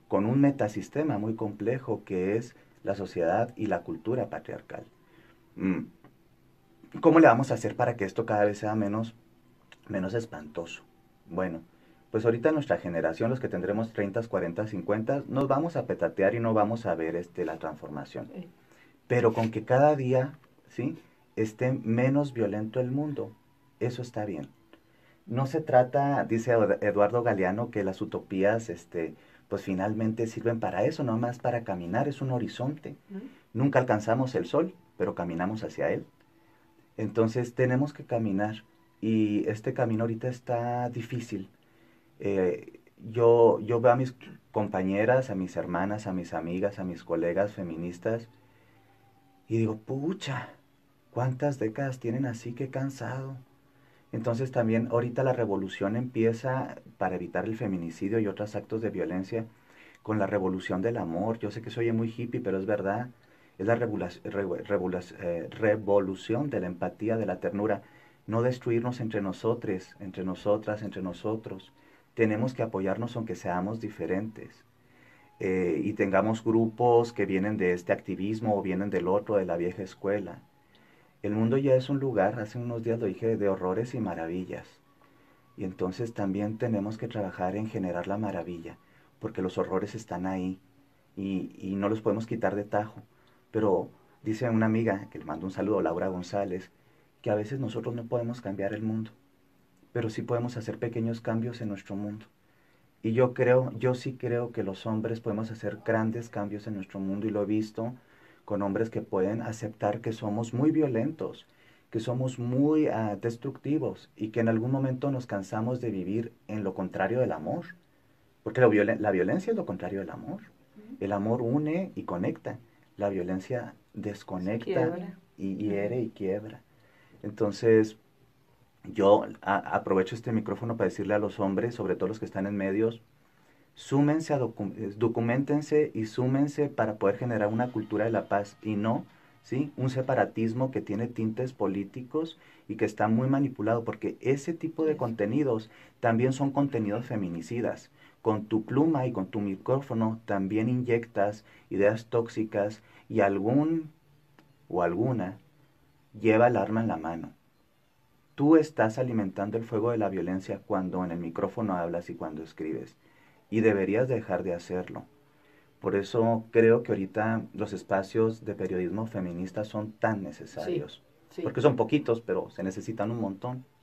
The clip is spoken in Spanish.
con un metasistema muy complejo que es la sociedad y la cultura patriarcal. Mm, ¿Cómo le vamos a hacer para que esto cada vez sea menos espantoso? Bueno, pues ahorita nuestra generación, los que tendremos 30, 40, 50, nos vamos a petatear y no vamos a ver la transformación. Pero con que cada día, ¿sí?, esté menos violento el mundo, eso está bien. No se trata, dice Eduardo Galeano, que las utopías, pues finalmente sirven para eso, no más para caminar, es un horizonte. Nunca alcanzamos el sol, pero caminamos hacia él. Entonces tenemos que caminar y este camino ahorita está difícil. Yo veo a mis compañeras, a mis hermanas, a mis amigas, a mis colegas feministas y digo, pucha, ¿cuántas décadas tienen así? Qué cansado. Entonces también ahorita la revolución empieza para evitar el feminicidio y otros actos de violencia con la revolución del amor. Yo sé que se oye muy hippie, pero es verdad. Es la revolución de la empatía, de la ternura. No destruirnos entre nosotros, entre nosotras, entre nosotros. Tenemos que apoyarnos aunque seamos diferentes. Y tengamos grupos que vienen de este activismo o vienen del otro, de la vieja escuela. El mundo ya es un lugar, hace unos días lo dije, de horrores y maravillas. Y entonces también tenemos que trabajar en generar la maravilla, porque los horrores están ahí y no los podemos quitar de tajo. Pero dice una amiga, que le mando un saludo, Laura González, que a veces nosotros no podemos cambiar el mundo, pero sí podemos hacer pequeños cambios en nuestro mundo. Y yo sí creo que los hombres podemos hacer grandes cambios en nuestro mundo y lo he visto con hombres que pueden aceptar que somos muy violentos, que somos muy destructivos y que en algún momento nos cansamos de vivir en lo contrario del amor. Porque la violencia es lo contrario del amor. El amor une y conecta. La violencia desconecta Quiebra. y hiere y quiebra. Entonces, yo aprovecho este micrófono para decirle a los hombres, sobre todo los que están en medios, súmense documentense y súmense para poder generar una cultura de la paz y no, ¿sí?, un separatismo que tiene tintes políticos y que está muy manipulado, porque ese tipo de Eso. contenidos también son contenidos feminicidas. Con tu pluma y con tu micrófono también inyectas ideas tóxicas y algún o alguna lleva el arma en la mano. Tú estás alimentando el fuego de la violencia cuando en el micrófono hablas y cuando escribes. Y deberías dejar de hacerlo. Por eso creo que ahorita los espacios de periodismo feminista son tan Sí, necesarios. sí. Porque son poquitos, pero se necesitan un montón.